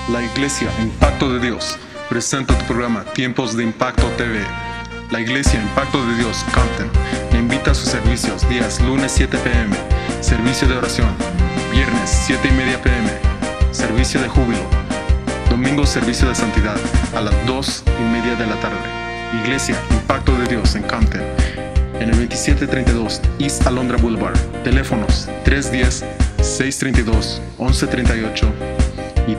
La Iglesia Impacto de Dios presenta tu programa Tiempos de Impacto TV. La Iglesia Impacto de Dios Compton le invita a sus servicios días lunes 7 p.m., servicio de oración, viernes 7:30 p.m., servicio de júbilo, domingo servicio de santidad a las 2:30 de la tarde. Iglesia Impacto de Dios en Compton, en el 2732 East Alondra Boulevard. Teléfonos 310-632-1138 y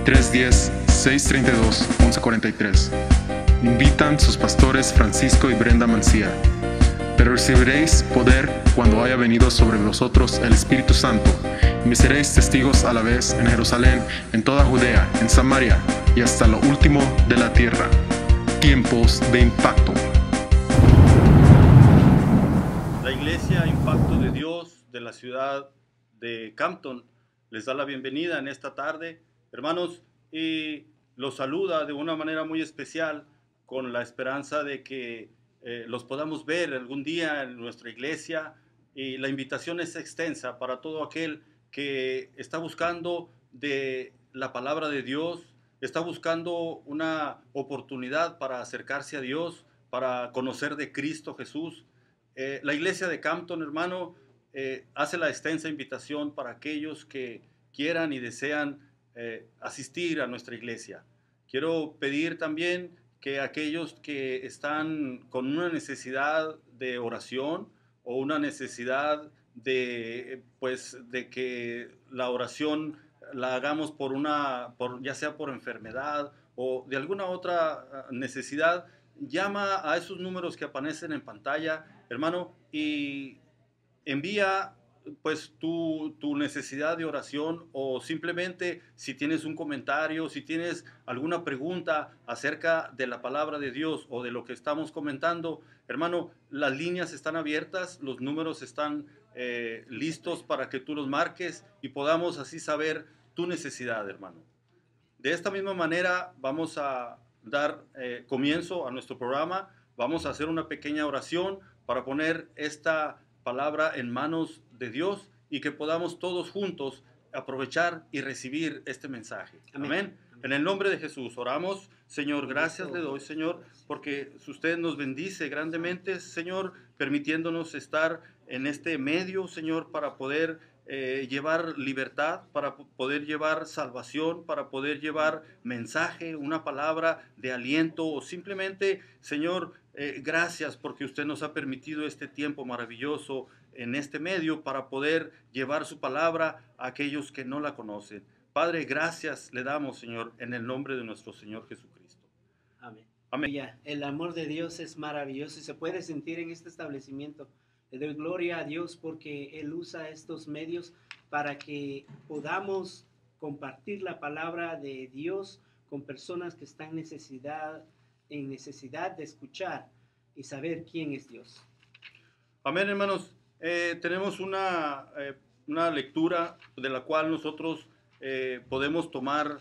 310-632-1143. Invitan sus pastores Francisco y Brenda Mancía. Pero recibiréis poder cuando haya venido sobre vosotros el Espíritu Santo, y me seréis testigos a la vez en Jerusalén, en toda Judea, en Samaria y hasta lo último de la tierra. Tiempos de impacto. La Iglesia Impacto de Dios de la ciudad de Compton les da la bienvenida en esta tarde, hermanos, y los saluda de una manera muy especial con la esperanza de que los podamos ver algún día en nuestra iglesia, y la invitación es extensa para todo aquel que está buscando de la palabra de Dios, está buscando una oportunidad para acercarse a Dios, para conocer de Cristo Jesús. La iglesia de Compton, hermano, hace la extensa invitación para aquellos que quieran y desean asistir a nuestra iglesia. Quiero pedir también que aquellos que están con una necesidad de oración o una necesidad de que la oración la hagamos ya sea por enfermedad o de alguna otra necesidad, llama a esos números que aparecen en pantalla, hermano, y envía pues tu necesidad de oración, o simplemente si tienes un comentario, si tienes alguna pregunta acerca de la palabra de Dios o de lo que estamos comentando, hermano, las líneas están abiertas, los números están listos para que tú los marques y podamos así saber tu necesidad, hermano. De esta misma manera vamos a dar comienzo a nuestro programa. Vamos a hacer una pequeña oración para poner esta palabra en manos de Dios y que podamos todos juntos aprovechar y recibir este mensaje. Amén. Amén. En el nombre de Jesús oramos. Señor, gracias le doy, Señor, porque usted nos bendice grandemente, Señor, permitiéndonos estar en este medio, Señor, para poder llevar libertad, para poder llevar salvación, para poder llevar mensaje, una palabra de aliento, o simplemente, Señor, gracias porque usted nos ha permitido este tiempo maravilloso en este medio para poder llevar su palabra a aquellos que no la conocen. Padre, gracias le damos, Señor, en el nombre de nuestro Señor Jesucristo. Amén. Amén. El amor de Dios es maravilloso y se puede sentir en este establecimiento. Le doy gloria a Dios porque Él usa estos medios para que podamos compartir la palabra de Dios con personas que están en necesidad de escuchar y saber quién es Dios. Amén, hermanos. Tenemos una lectura de la cual nosotros podemos tomar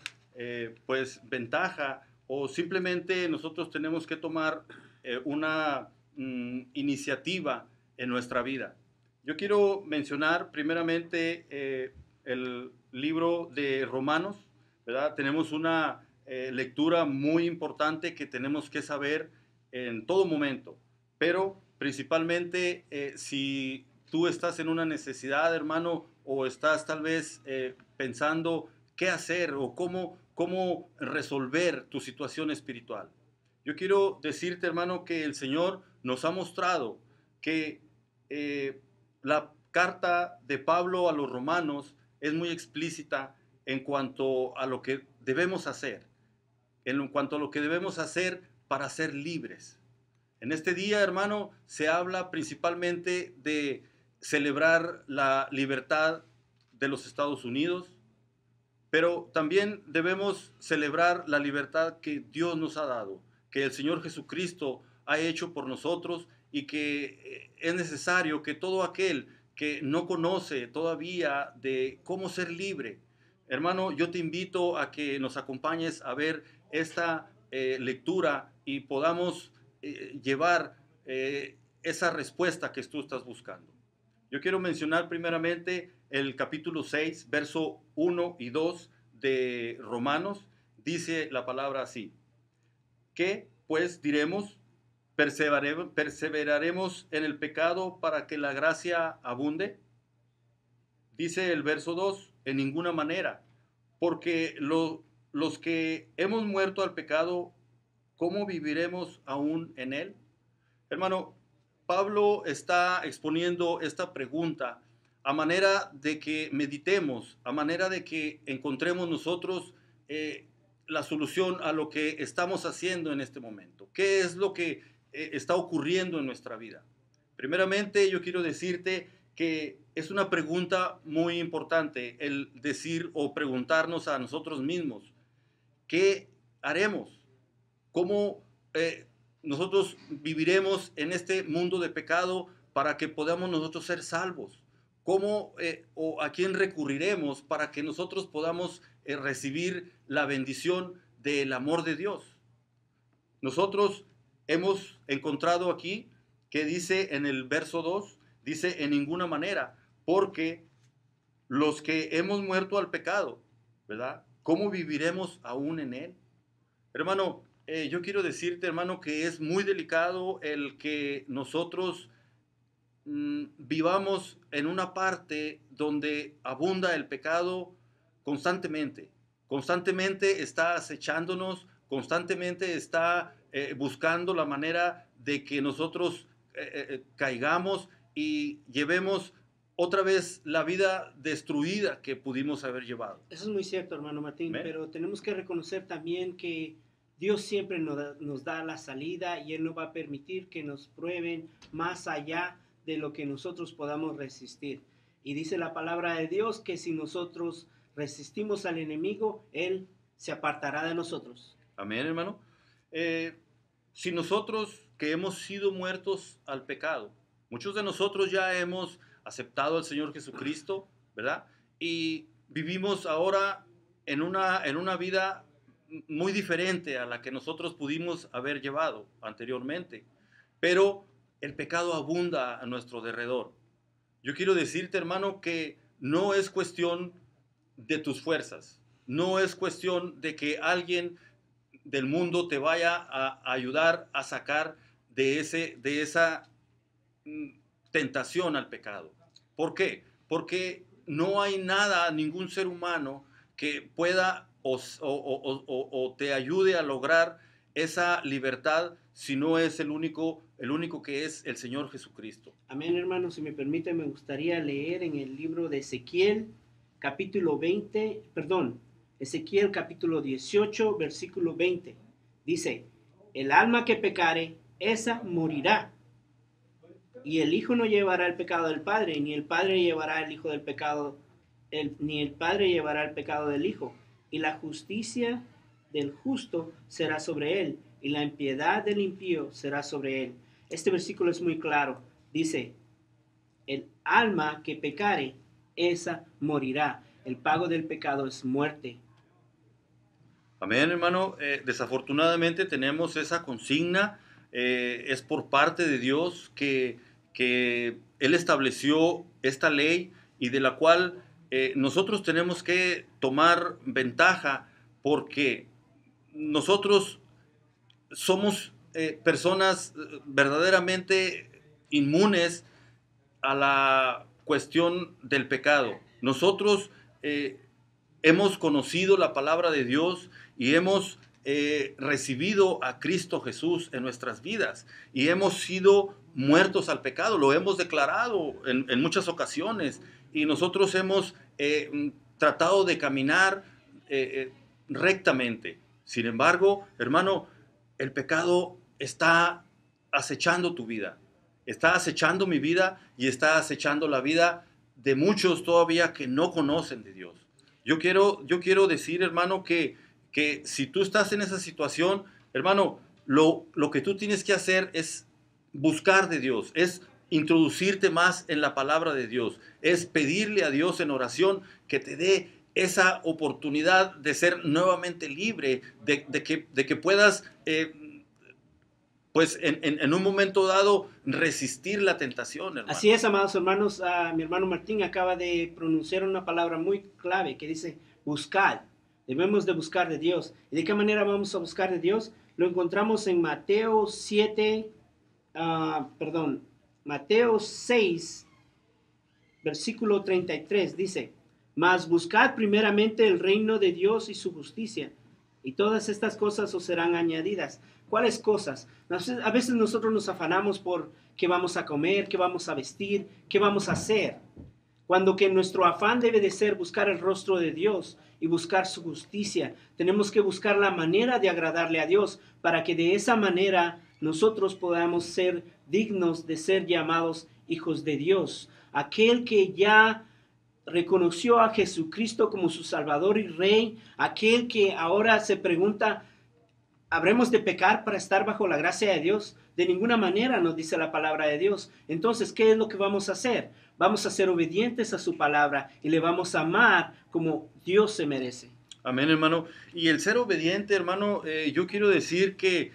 ventaja, o simplemente nosotros tenemos que tomar una iniciativa en nuestra vida. Yo quiero mencionar primeramente el libro de Romanos, ¿verdad? Tenemos una lectura muy importante que tenemos que saber en todo momento, pero principalmente si tú estás en una necesidad, hermano, o estás tal vez pensando qué hacer o cómo resolver tu situación espiritual. Yo quiero decirte, hermano, que el Señor nos ha mostrado que la carta de Pablo a los romanos es muy explícita en cuanto a lo que debemos hacer, para ser libres. En este día, hermano, se habla principalmente de celebrar la libertad de los Estados Unidos, pero también debemos celebrar la libertad que Dios nos ha dado, que el Señor Jesucristo ha hecho por nosotros, y que es necesario que todo aquel que no conoce todavía de cómo ser libre, hermano, yo te invito a que nos acompañes a ver esta lectura y podamos llevar esa respuesta que tú estás buscando. Yo quiero mencionar primeramente el capítulo 6, verso 1 y 2 de Romanos. dice la palabra así: ¿qué pues diremos? ¿Perseveraremos en el pecado para que la gracia abunde? Dice el verso 2, en ninguna manera, porque los que hemos muerto al pecado, ¿cómo viviremos aún en él? Hermano, Pablo está exponiendo esta pregunta a manera de que meditemos, a manera de que encontremos nosotros la solución a lo que estamos haciendo en este momento. ¿Qué es lo que está ocurriendo en nuestra vida? Primeramente, yo quiero decirte que es una pregunta muy importante el decir o preguntarnos a nosotros mismos, ¿qué haremos? ¿Cómo nosotros viviremos en este mundo de pecado para que podamos nosotros ser salvos? ¿Cómo o a quién recurriremos para que nosotros podamos recibir la bendición del amor de Dios? Nosotros hemos encontrado aquí que dice en el verso 2, dice en ninguna manera, porque los que hemos muerto al pecado, ¿verdad? ¿Cómo viviremos aún en él? Hermano, yo quiero decirte, hermano, que es muy delicado el que nosotros vivamos en una parte donde abunda el pecado constantemente. Constantemente está acechándonos, constantemente está buscando la manera de que nosotros caigamos y llevemos otra vez la vida destruida que pudimos haber llevado. Eso es muy cierto, hermano Martín, ¿Ve? pero tenemos que reconocer también que Dios siempre nos da la salida y Él no va a permitir que nos prueben más allá de lo que nosotros podamos resistir. Y dice la palabra de Dios que si nosotros resistimos al enemigo, Él se apartará de nosotros. Amén, hermano. Si nosotros que hemos sido muertos al pecado, muchos de nosotros ya hemos aceptado al Señor Jesucristo, ¿verdad? Y vivimos ahora en una vida muy diferente a la que nosotros pudimos haber llevado anteriormente. Pero el pecado abunda a nuestro derredor. Yo quiero decirte, hermano, que no es cuestión de tus fuerzas. No es cuestión de que alguien del mundo te vaya a ayudar a sacar de esa tentación al pecado. ¿Por qué? Porque no hay nada, ningún ser humano que pueda o te ayude a lograr esa libertad si no es el único que es el Señor Jesucristo. Amén, hermano. Si me permite, me gustaría leer en el libro de Ezequiel, capítulo 18, versículo 20. Dice, el alma que pecare, esa morirá. Y el hijo no llevará el pecado del padre, ni el padre llevará el hijo del pecado, ni el padre llevará el pecado del hijo. Y la justicia del justo será sobre él, y la impiedad del impío será sobre él. Este versículo es muy claro. Dice, el alma que pecare, esa morirá. El pago del pecado es muerte. Amén, hermano. Desafortunadamente tenemos esa consigna. Es por parte de Dios que Él estableció esta ley y de la cual nosotros tenemos que tomar ventaja porque nosotros somos personas verdaderamente inmunes a la cuestión del pecado. Nosotros hemos conocido la palabra de Dios y hemos recibido a Cristo Jesús en nuestras vidas y hemos sido muertos al pecado, lo hemos declarado en muchas ocasiones y nosotros hemos tratado de caminar rectamente. Sin embargo, hermano, el pecado está acechando tu vida, está acechando mi vida y está acechando la vida de muchos todavía que no conocen de Dios. Yo quiero decir, hermano, que si tú estás en esa situación, hermano, lo que tú tienes que hacer es buscar de Dios, es introducirte más en la palabra de Dios, es pedirle a Dios en oración que te dé esa oportunidad de ser nuevamente libre, de que puedas, pues en un momento dado, resistir la tentación, hermano. Así es, amados hermanos. Mi hermano Martín acaba de pronunciar una palabra muy clave que dice buscad. Debemos de buscar de Dios. ¿Y de qué manera vamos a buscar de Dios? Lo encontramos en Mateo 6, versículo 33. Dice, mas buscad primeramente el reino de Dios y su justicia, y todas estas cosas os serán añadidas. ¿Cuáles cosas? A veces nosotros nos afanamos por qué vamos a comer, qué vamos a vestir, qué vamos a hacer, cuando que nuestro afán debe de ser buscar el rostro de Dios y buscar su justicia. Tenemos que buscar la manera de agradarle a Dios para que de esa manera nosotros podamos ser dignos de ser llamados hijos de Dios. Aquel que ya reconoció a Jesucristo como su Salvador y Rey, aquel que ahora se pregunta, ¿habremos de pecar para estar bajo la gracia de Dios? De ninguna manera, nos dice la palabra de Dios. Entonces, ¿qué es lo que vamos a hacer? Vamos a ser obedientes a su palabra y le vamos a amar como Dios se merece. Amén, hermano. Y el ser obediente, hermano, yo quiero decir que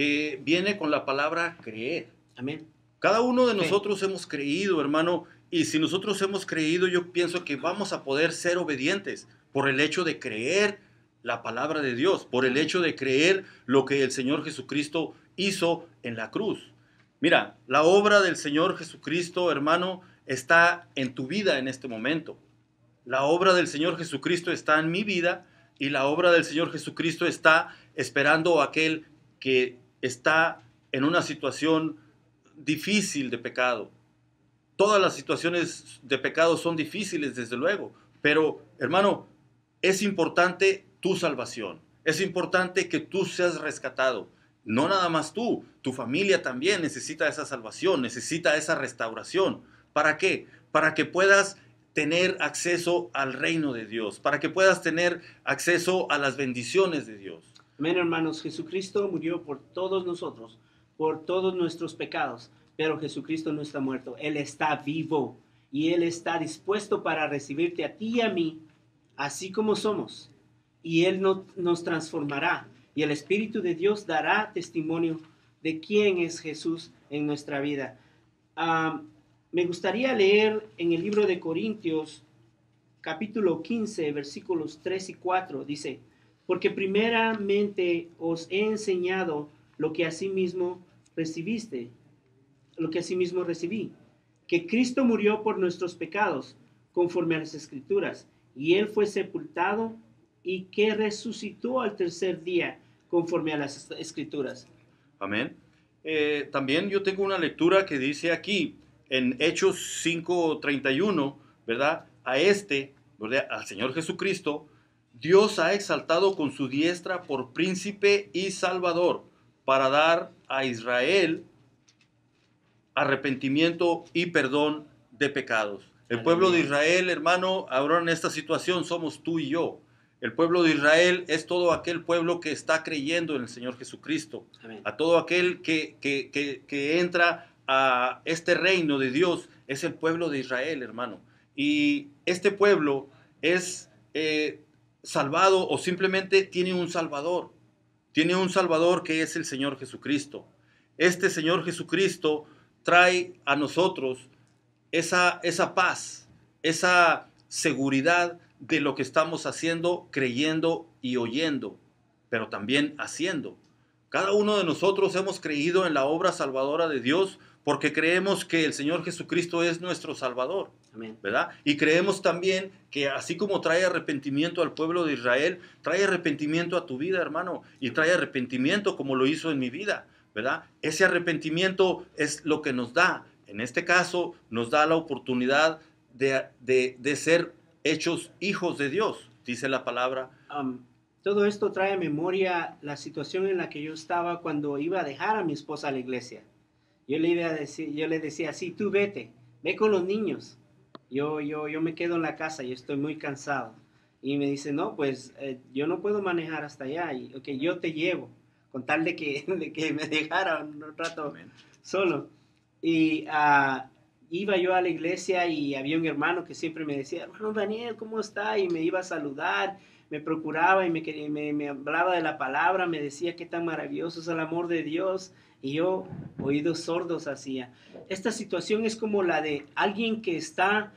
viene con la palabra creer. Amén. Cada uno de Sí. nosotros hemos creído, hermano, y si nosotros hemos creído, yo pienso que vamos a poder ser obedientes por el hecho de creer la palabra de Dios, por el hecho de creer lo que el Señor Jesucristo hizo en la cruz. Mira, la obra del Señor Jesucristo, hermano, está en tu vida en este momento. La obra del Señor Jesucristo está en mi vida y la obra del Señor Jesucristo está esperando a aquel que está en una situación difícil de pecado. Todas las situaciones de pecado son difíciles, desde luego, pero, hermano, es importante tu salvación. Es importante que tú seas rescatado. No nada más tú, tu familia también necesita esa salvación, necesita esa restauración. ¿Para qué? Para que puedas tener acceso al reino de Dios, para que puedas tener acceso a las bendiciones de Dios. Amén, hermanos. Jesucristo murió por todos nosotros, por todos nuestros pecados, pero Jesucristo no está muerto. Él está vivo y Él está dispuesto para recibirte a ti y a mí, así como somos. Y Él nos transformará. Y el Espíritu de Dios dará testimonio de quién es Jesús en nuestra vida. Me gustaría leer en el libro de Corintios, capítulo 15, versículos 3 y 4. Dice, porque primeramente os he enseñado lo que asimismo recibí, que Cristo murió por nuestros pecados, conforme a las Escrituras, y Él fue sepultado y que resucitó al tercer día, conforme a las Escrituras. Amén. También yo tengo una lectura que dice aquí, en Hechos 5:31, ¿verdad? ¿verdad? Al Señor Jesucristo, Dios ha exaltado con su diestra por príncipe y salvador, para dar a Israel arrepentimiento y perdón de pecados. El pueblo de Israel, hermano, ahora en esta situación somos tú y yo. El pueblo de Israel es todo aquel pueblo que está creyendo en el Señor Jesucristo. Amén. A todo aquel que entra a este reino de Dios es el pueblo de Israel, hermano. Y este pueblo es salvado o simplemente tiene un Salvador. Tiene un Salvador que es el Señor Jesucristo. Este Señor Jesucristo trae a nosotros esa paz, esa seguridad de lo que estamos haciendo, creyendo y oyendo, pero también haciendo. Cada uno de nosotros hemos creído en la obra salvadora de Dios porque creemos que el Señor Jesucristo es nuestro Salvador. Amén. ¿Verdad? Y creemos también que así como trae arrepentimiento al pueblo de Israel, trae arrepentimiento a tu vida, hermano, y trae arrepentimiento como lo hizo en mi vida, ¿verdad? Ese arrepentimiento es lo que nos da, en este caso, nos da la oportunidad de ser hechos hijos de Dios, dice la palabra. Todo esto trae a memoria la situación en la que yo estaba cuando iba a dejar a mi esposa a la iglesia. Yo le decía, sí, tú ve con los niños. Yo me quedo en la casa, yo estoy muy cansado. Y me dice, no, pues yo no puedo manejar hasta allá. Y ok, yo te llevo, con tal de que me dejara un rato solo. Y iba yo a la iglesia y había un hermano que siempre me decía, hermano Daniel, ¿cómo está? Y me iba a saludar, me procuraba y me hablaba de la palabra, me decía qué tan maravilloso es el amor de Dios. Y yo, oídos sordos hacía. Esta situación es como la de alguien que está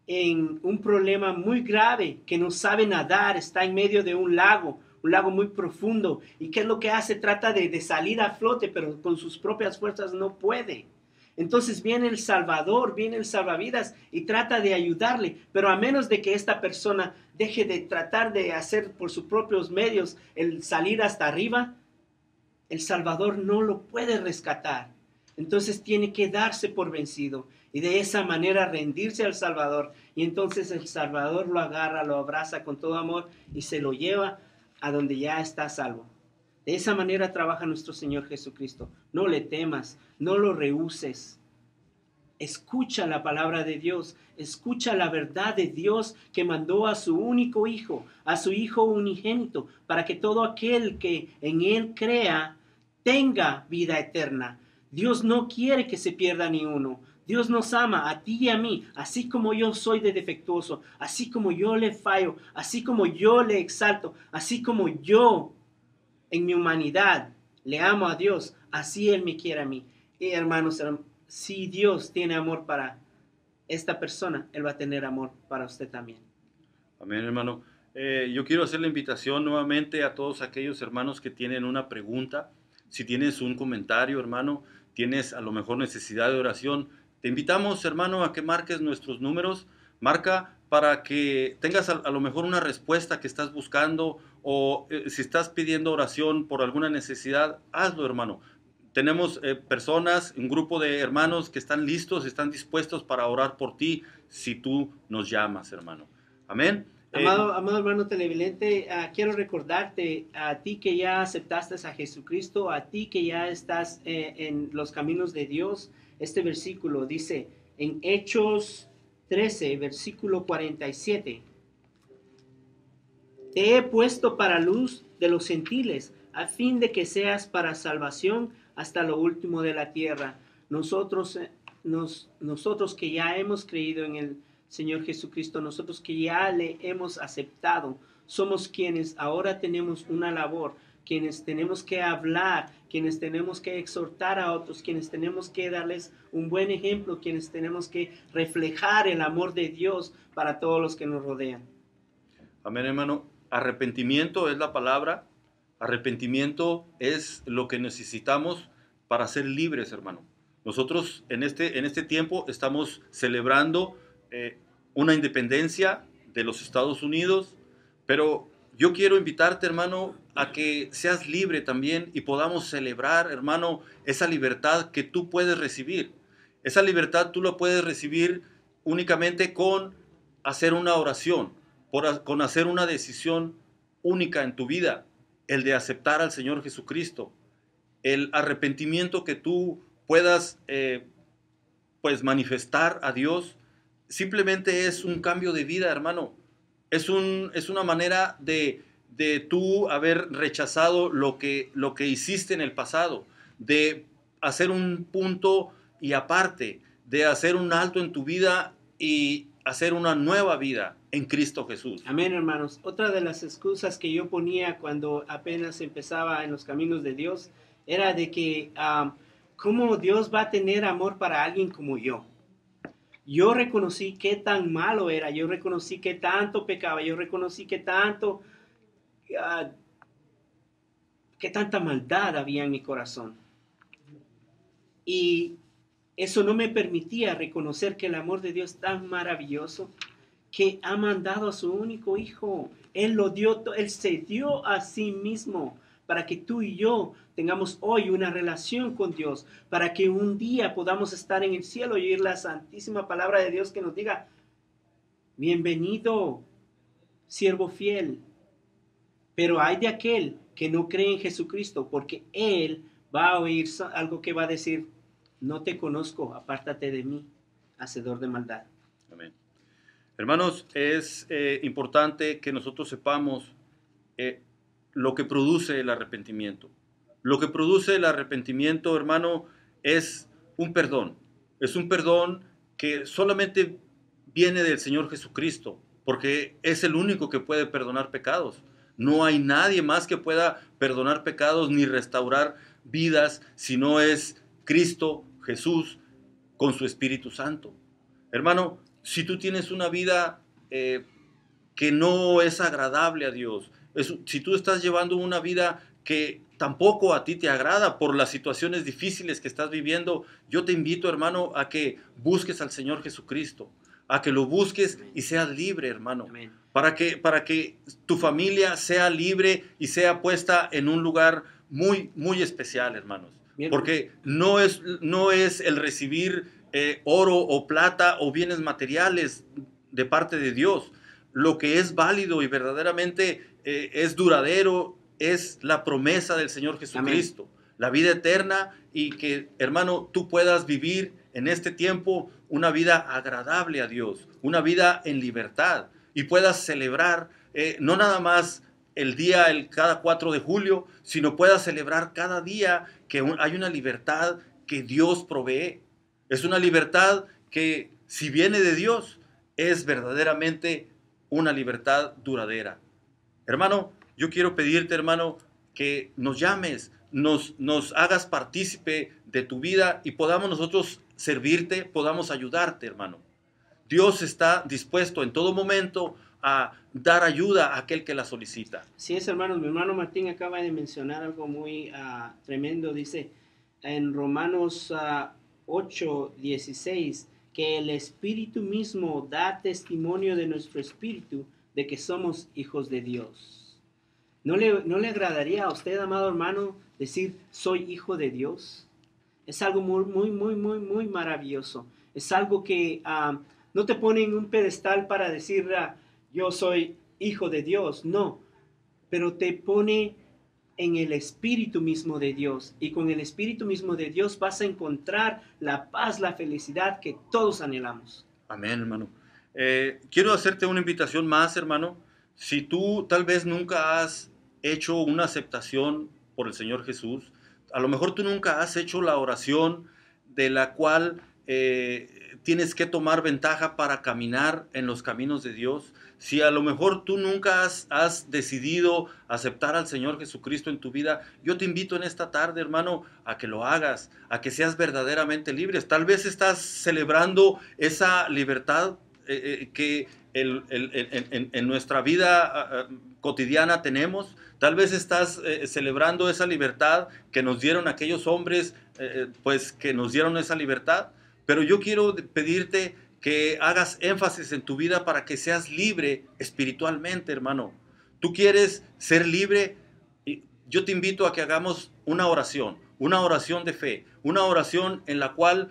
en un problema muy grave, que no sabe nadar, está en medio de un lago muy profundo. ¿Y qué es lo que hace? Trata de salir a flote, pero con sus propias fuerzas no puede. Entonces viene el Salvador, viene el salvavidas y trata de ayudarle, pero a menos de que esta persona deje de tratar de hacer por sus propios medios el salir hasta arriba, el Salvador no lo puede rescatar. Entonces tiene que darse por vencido y de esa manera rendirse al Salvador. Y entonces el Salvador lo agarra, lo abraza con todo amor y se lo lleva a donde ya está salvo. De esa manera trabaja nuestro Señor Jesucristo. No le temas, no lo rehuses. Escucha la palabra de Dios, escucha la verdad de Dios que mandó a su único Hijo, a su Hijo unigénito, para que todo aquel que en Él crea tenga vida eterna. Dios no quiere que se pierda ni uno. Dios nos ama a ti y a mí, así como yo soy de defectuoso, así como yo le fallo, así como yo le exalto, así como yo en mi humanidad le amo a Dios, así Él me quiere a mí. Y hermanos, si Dios tiene amor para esta persona, Él va a tener amor para usted también. Amén, hermano. Yo quiero hacer la invitación nuevamente a todos aquellos hermanos que tienen una pregunta. Si tienes un comentario, hermano, tienes a lo mejor necesidad de oración, te invitamos, hermano, a que marques nuestros números. Marca para que tengas a lo mejor una respuesta que estás buscando, o si estás pidiendo oración por alguna necesidad, hazlo, hermano. Tenemos personas, un grupo de hermanos que están listos, están dispuestos para orar por ti si tú nos llamas, hermano. Amén. Amado hermano televidente, quiero recordarte a ti que ya aceptaste a Jesucristo, a ti que ya estás en los caminos de Dios. Este versículo dice en Hechos 13, versículo 47. Te he puesto para luz de los gentiles, a fin de que seas para salvación hasta lo último de la tierra. Nosotros que ya hemos creído en el Señor Jesucristo, nosotros que ya le hemos aceptado, somos quienes ahora tenemos una labor, quienes tenemos que hablar, quienes tenemos que exhortar a otros, quienes tenemos que darles un buen ejemplo, quienes tenemos que reflejar el amor de Dios para todos los que nos rodean. Amén, hermano. Arrepentimiento es la palabra. Arrepentimiento es lo que necesitamos para ser libres, hermano. Nosotros en este tiempo estamos celebrando una independencia de los Estados Unidos, pero yo quiero invitarte, hermano, a que seas libre también y podamos celebrar, hermano, esa libertad que tú puedes recibir. Esa libertad tú la puedes recibir únicamente con hacer una oración, con hacer una decisión única en tu vida, el de aceptar al Señor Jesucristo. El arrepentimiento que tú puedas pues manifestar a Dios simplemente es un cambio de vida, hermano. Es una manera de tú haber rechazado lo que hiciste en el pasado, de hacer un punto y aparte, de hacer un alto en tu vida y hacer una nueva vida en Cristo Jesús. Amén, hermanos. Otra de las excusas que yo ponía cuando apenas empezaba en los caminos de Dios era de que ¿cómo Dios va a tener amor para alguien como yo? Yo reconocí qué tan malo era, yo reconocí qué tanto pecaba, yo reconocí qué tanta maldad había en mi corazón. Y eso no me permitía reconocer que el amor de Dios es tan maravilloso, que ha mandado a su único Hijo. Él lo dio, Él se dio a sí mismo para que tú y yo tengamos hoy una relación con Dios, para que un día podamos estar en el cielo y oír la santísima palabra de Dios que nos diga: bienvenido, siervo fiel. Pero hay de aquel que no cree en Jesucristo, porque él va a oír algo que va a decir: no te conozco, apártate de mí, hacedor de maldad. Amén. Hermanos, es importante que nosotros sepamos lo que produce el arrepentimiento. Lo que produce el arrepentimiento, hermano, es un perdón. Es un perdón que solamente viene del Señor Jesucristo, porque es el único que puede perdonar pecados. No hay nadie más que pueda perdonar pecados ni restaurar vidas si no es Cristo Jesús con su Espíritu Santo. Hermano, si tú tienes una vida que no es agradable a Dios, si tú estás llevando una vida que tampoco a ti te agrada por las situaciones difíciles que estás viviendo, yo te invito, hermano, a que busques al Señor Jesucristo, a que lo busques y seas libre, hermano. Amén. Para que tu familia sea libre y sea puesta en un lugar muy, muy especial, hermanos. Bien. Porque no es el recibir oro o plata o bienes materiales de parte de Dios. Lo que es válido y verdaderamente es duradero es la promesa del Señor Jesucristo. Amén. La vida eterna, y que, hermano, tú puedas vivir en este tiempo una vida agradable a Dios, una vida en libertad, y puedas celebrar no nada más cada 4 de julio, sino puedas celebrar cada día que hay una libertad que Dios provee. Es una libertad que, si viene de Dios, es verdaderamente una libertad duradera. Hermano, yo quiero pedirte, hermano, que nos llames, nos hagas partícipe de tu vida y podamos nosotros servirte, podamos ayudarte, hermano. Dios está dispuesto en todo momento a dar ayuda a aquel que la solicita. Sí es, hermanos. Mi hermano Martín acaba de mencionar algo muy tremendo. Dice en Romanos 8:16 que el Espíritu mismo da testimonio de nuestro espíritu de que somos hijos de Dios. ¿No le agradaría a usted, amado hermano, decir soy hijo de Dios? Es algo muy, muy, muy, muy, muy maravilloso. Es algo que no te pone en un pedestal para decir yo soy hijo de Dios, no, pero te pone en el Espíritu mismo de Dios, y con el Espíritu mismo de Dios vas a encontrar la paz, la felicidad que todos anhelamos. Amén, hermano. Quiero hacerte una invitación más, hermano. Si tú tal vez nunca has hecho una aceptación por el Señor Jesús, a lo mejor tú nunca has hecho la oración de la cual tienes que tomar ventaja para caminar en los caminos de Dios. Si a lo mejor tú nunca has decidido aceptar al Señor Jesucristo en tu vida, yo te invito en esta tarde, hermano, a que lo hagas, a que seas verdaderamente libre. Tal vez estás celebrando esa libertad que en nuestra vida cotidiana tenemos. Tal vez estás celebrando esa libertad que nos dieron aquellos hombres, pues que nos dieron esa libertad. Pero yo quiero pedirte que hagas énfasis en tu vida para que seas libre espiritualmente, hermano. Tú quieres ser libre, y yo te invito a que hagamos una oración de fe, una oración en la cual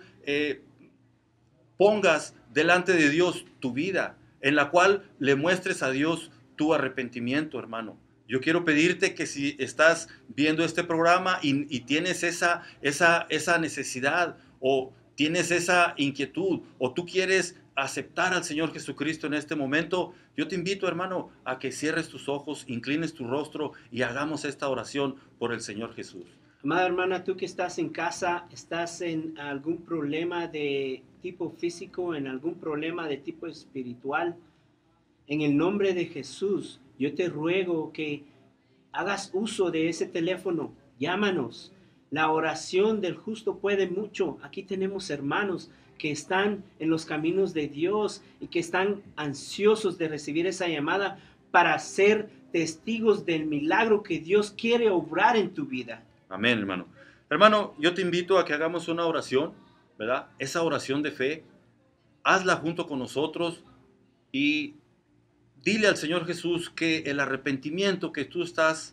pongas delante de Dios tu vida, en la cual le muestres a Dios tu arrepentimiento, hermano. Yo quiero pedirte que si estás viendo este programa y tienes esa necesidad, o tienes esa inquietud, o tú quieres aceptar al Señor Jesucristo en este momento, yo te invito, hermano, a que cierres tus ojos, inclines tu rostro y hagamos esta oración por el Señor Jesús. Amada hermana, tú que estás en casa, estás en algún problema de tipo físico, en algún problema de tipo espiritual, en el nombre de Jesús, yo te ruego que hagas uso de ese teléfono, llámanos. La oración del justo puede mucho. Aquí tenemos hermanos que están en los caminos de Dios y que están ansiosos de recibir esa llamada para ser testigos del milagro que Dios quiere obrar en tu vida. Amén, hermano. Hermano, yo te invito a que hagamos una oración, ¿verdad? Esa oración de fe, hazla junto con nosotros y dile al Señor Jesús que el arrepentimiento que tú estás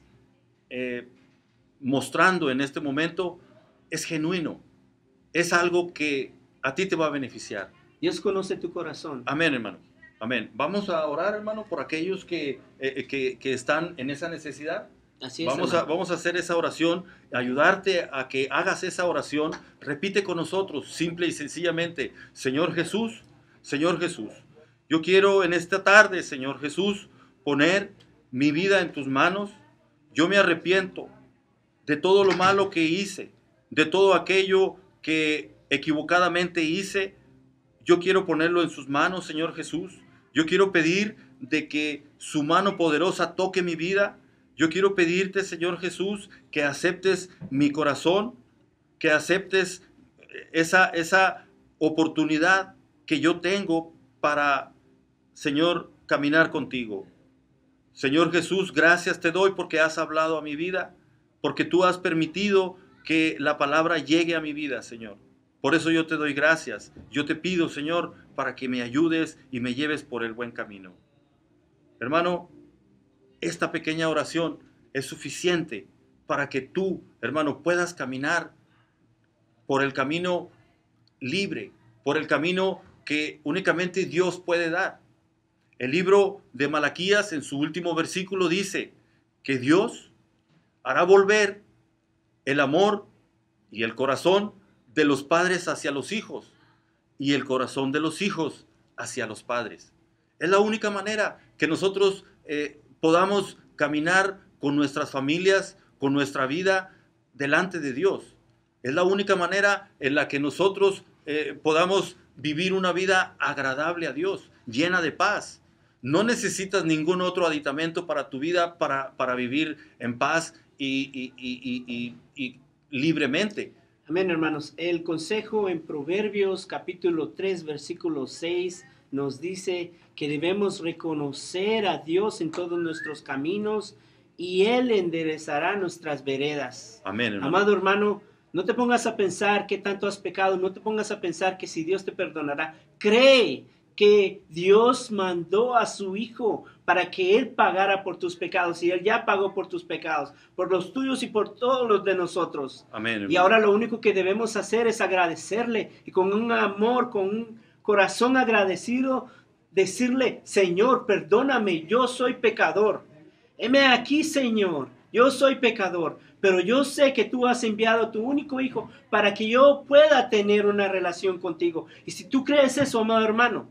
mostrando en este momento es genuino, es algo que a ti te va a beneficiar. Dios conoce tu corazón. Amén, hermano. Amén. Vamos a orar, hermano, por aquellos que están en esa necesidad. Así es, vamos a hacer esa oración, ayudarte a que hagas esa oración. Repite con nosotros, simple y sencillamente: Señor Jesús, yo quiero en esta tarde, Señor Jesús, poner mi vida en tus manos. Yo me arrepiento de todo lo malo que hice, de todo aquello que equivocadamente hice. Yo quiero ponerlo en sus manos, Señor Jesús. Yo quiero pedir de que su mano poderosa toque mi vida. Yo quiero pedirte, Señor Jesús, que aceptes mi corazón, que aceptes esa oportunidad que yo tengo para, Señor, caminar contigo. Señor Jesús, gracias te doy porque has hablado a mi vida, porque tú has permitido que la palabra llegue a mi vida, Señor. Por eso yo te doy gracias. Yo te pido, Señor, para que me ayudes y me lleves por el buen camino. Hermano, esta pequeña oración es suficiente para que tú, hermano, puedas caminar por el camino libre, por el camino que únicamente Dios puede dar. El libro de Malaquías, en su último versículo, dice que Dios hará volver el amor y el corazón de los padres hacia los hijos y el corazón de los hijos hacia los padres. Es la única manera que nosotros podamos caminar con nuestras familias, con nuestra vida delante de Dios. Es la única manera en la que nosotros podamos vivir una vida agradable a Dios, llena de paz. No necesitas ningún otro aditamento para tu vida para vivir en paz y libremente. Amén, hermanos. El consejo en Proverbios capítulo 3, versículo 6 nos dice que debemos reconocer a Dios en todos nuestros caminos y Él enderezará nuestras veredas. Amén, hermano. Amado hermano, no te pongas a pensar que tanto has pecado, no te pongas a pensar que si Dios te perdonará. Cree que Dios mandó a su Hijo para que Él pagara por tus pecados, y Él ya pagó por tus pecados, por los tuyos y por todos los de nosotros. Amén, hermano. Y ahora lo único que debemos hacer es agradecerle, y con un amor, con un corazón agradecido, decirle: Señor, perdóname, yo soy pecador. Heme aquí, Señor, yo soy pecador, pero yo sé que tú has enviado a tu único Hijo para que yo pueda tener una relación contigo. Y si tú crees eso, amado hermano,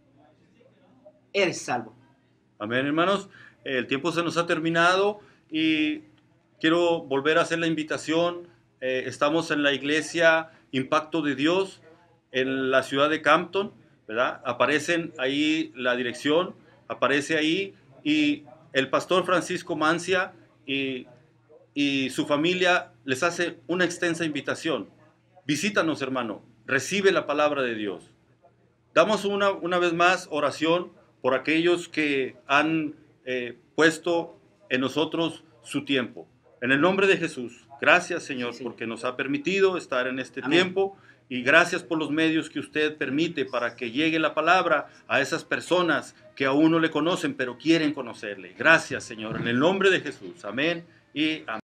eres salvo. Amén, hermanos. El tiempo se nos ha terminado y quiero volver a hacer la invitación. Estamos en la iglesia Impacto de Dios en la ciudad de Campton, ¿verdad? Aparecen ahí la dirección, aparece ahí, y el pastor Francisco Mancia y su familia les hace una extensa invitación. Visítanos, hermano, recibe la palabra de Dios. Damos una vez más oración por aquellos que han puesto en nosotros su tiempo. En el nombre de Jesús, gracias, Señor, Sí. porque nos ha permitido estar en este Amén. tiempo, y gracias por los medios que usted permite para que llegue la palabra a esas personas que aún no le conocen, pero quieren conocerle. Gracias, Señor, en el nombre de Jesús. Amén y amén.